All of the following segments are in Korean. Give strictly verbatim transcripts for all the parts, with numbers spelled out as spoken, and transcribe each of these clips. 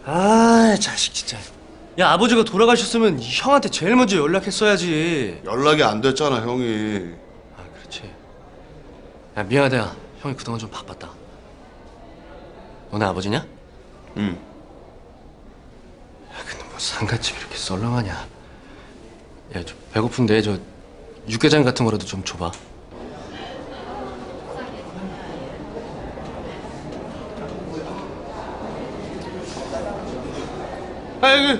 아, 자식 진짜. 야, 아버지가 돌아가셨으면 형한테 제일 먼저 연락했어야지. 연락이 안 됐잖아, 형이. 아, 그렇지. 야, 미안하다. 형이 그동안 좀 바빴다. 너네 아버지냐? 응. 야, 근데 뭐 상갓집이 이렇게 썰렁하냐. 야, 저 배고픈데 저 육개장 같은 거라도 좀 줘봐. 아이고.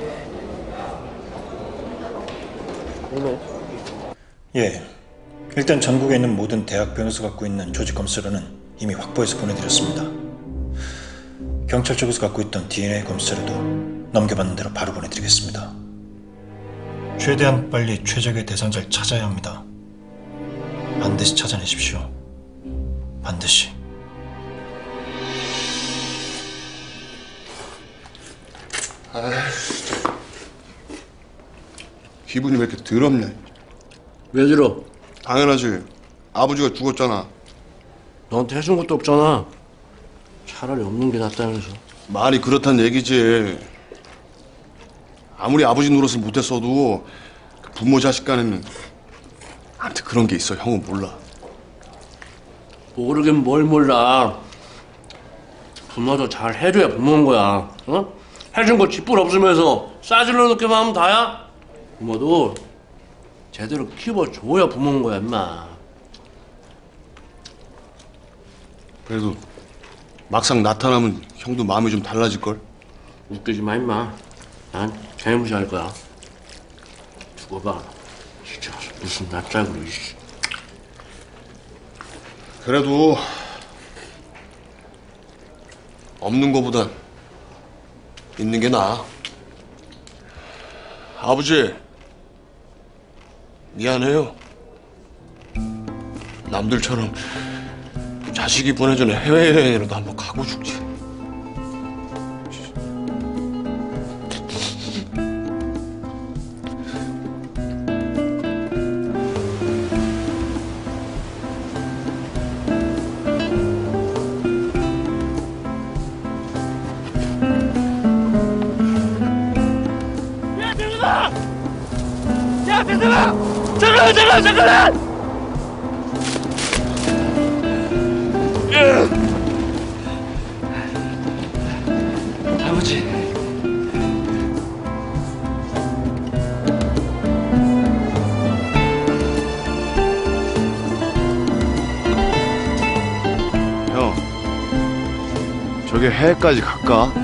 예, 일단 전국에 있는 모든 대학 병원에서 갖고 있는 조직 검사료는 이미 확보해서 보내드렸습니다. 경찰 쪽에서 갖고 있던 디엔에이 검사료도 넘겨받는 대로 바로 보내드리겠습니다. 최대한 빨리 최적의 대상자를 찾아야 합니다. 반드시 찾아내십시오. 반드시. 아휴, 진짜. 기분이 왜 이렇게 더럽냐. 왜 들어? 당연하지. 아버지가 죽었잖아. 너한테 해준 것도 없잖아. 차라리 없는 게 낫다면서. 말이 그렇단 얘기지. 아무리 아버지 노릇을 못했어도 그 부모 자식 간에는 아무튼 그런 게 있어. 형은 몰라. 모르긴 뭘 몰라. 부모도 잘 해줘야 부모인 거야. 어? 해준 거 쥐뿔 없으면서 싸질러 놓기만 하면 다야? 부모도 제대로 키워줘야 부모인 거야, 임마. 그래도 막상 나타나면 형도 마음이 좀 달라질걸? 웃기지 마, 임마. 난 개무시할 거야. 두고 봐. 진짜 무슨 낯짝으로. 그래도 없는 거보단 있는 게 나아. 아버지, 미안해요. 남들처럼 자식이 보내준 해외여행이라도 한번 가고 싶지. 야, 배들아! 잠깐만, 잠깐만, 잠깐만! 아버지. 형, 저기 해외까지 갈까?